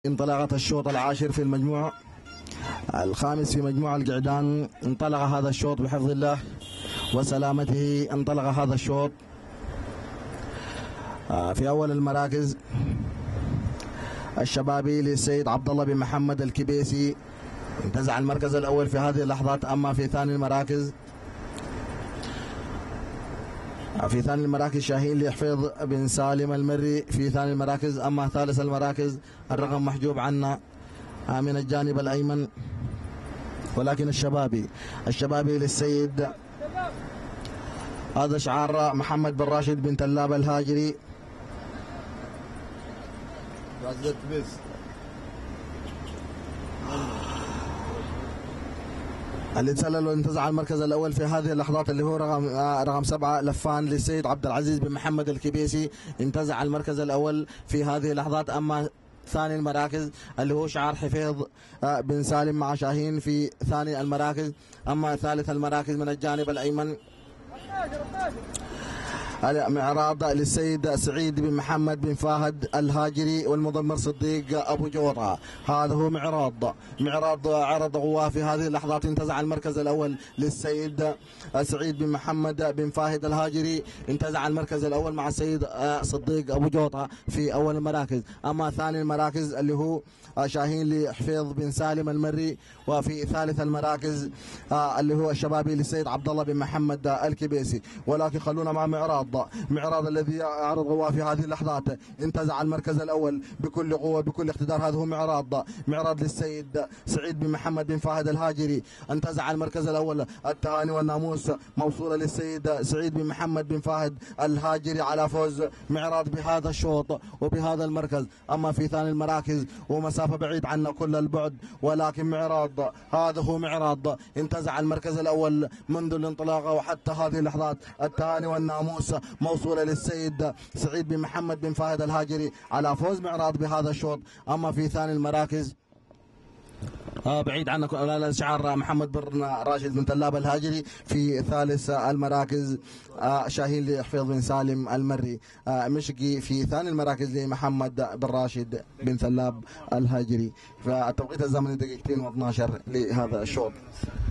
انطلقت الشوط العاشر في المجموع الخامس في مجموع القعدان. انطلق هذا الشوط بحفظ الله وسلامته. انطلق هذا الشوط في أول المراكز الشبابي للسيد عبد الله بن محمد الكبيسي انتزع المركز الأول في هذه اللحظات. أما في ثاني المراكز شاهين لحفيظ بن سالم المري في ثاني المراكز. أما ثالث المراكز الرقم محجوب عنا من الجانب الأيمن، ولكن الشبابي للسيد هذا شعار محمد بن راشد بن تلاب الهاجري. اللي تسلل وانتزع المركز الاول في هذه اللحظات اللي هو رقم 7 لفان للسيد عبد العزيز بن محمد الكبيسي انتزع المركز الاول في هذه اللحظات. اما ثاني المراكز اللي هو شعار حفيظ بن سالم مع شاهين في ثاني المراكز. اما ثالث المراكز من الجانب الايمن معراض للسيد سعيد بن محمد بن فهد الهاجري والمضمر صديق ابو جوطه. هذا هو معراض عرض غواه في هذه اللحظات. انتزع المركز الاول للسيد سعيد بن محمد بن فهد الهاجري، انتزع المركز الاول مع السيد صديق ابو جوطه في اول المراكز. اما ثاني المراكز اللي هو شاهين لحفيظ بن سالم المري، وفي ثالث المراكز اللي هو الشبابي للسيد عبد الله بن محمد الكبيسي. ولكن خلونا مع معراض الذي عرض غواه في هذه اللحظات. انتزع المركز الاول بكل قوه بكل اقتدار. هذا هو معراض للسيد سعيد بن محمد بن فهد الهاجري، انتزع المركز الاول. التهاني والناموس موصوله للسيد سعيد بن محمد بن فهد الهاجري على فوز معراض بهذا الشوط وبهذا المركز. اما في ثاني المراكز ومسافه بعيد عنا كل البعد، ولكن هذا هو معراض انتزع المركز الاول منذ الانطلاقه وحتى هذه اللحظات. التهاني والناموس موصولة للسيد سعيد بن محمد بن فهد الهاجري على فوز معراض بهذا الشوط. أما في ثاني المراكز بعيد عنك شعار محمد بن راشد بن تلاب الهاجري. في ثالث المراكز شاهين لحفيظ بن سالم المري مشقي. في ثاني المراكز لمحمد بن راشد بن تلاب الهاجري. فالتوقيت الزمني دقيقتين و12 لهذا الشوط.